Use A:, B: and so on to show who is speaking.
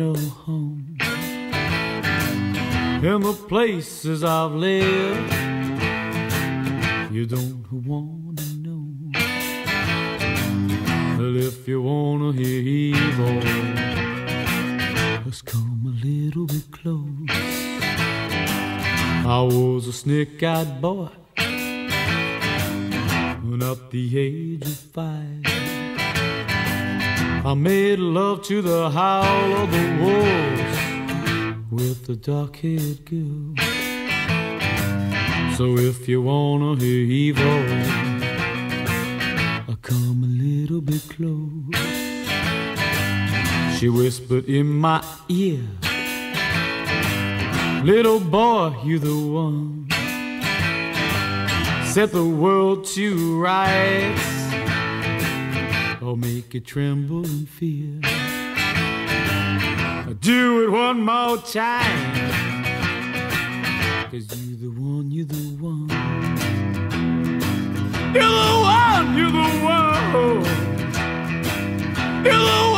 A: no home in the places I've lived. You don't wanna know. Well, if you wanna hear evil, just come a little bit close. I was a snake-eyed boy when at the age of 5 I made love to the howl of the wolves with the dark-haired girl. So if you wanna hear evil, I come a little bit close. She whispered in my ear, little boy, you the one, set the world to rights, or make it tremble in fear. Do it one more time, 'cause you're the one, you're the one. You're the one, you're the one. You're the one.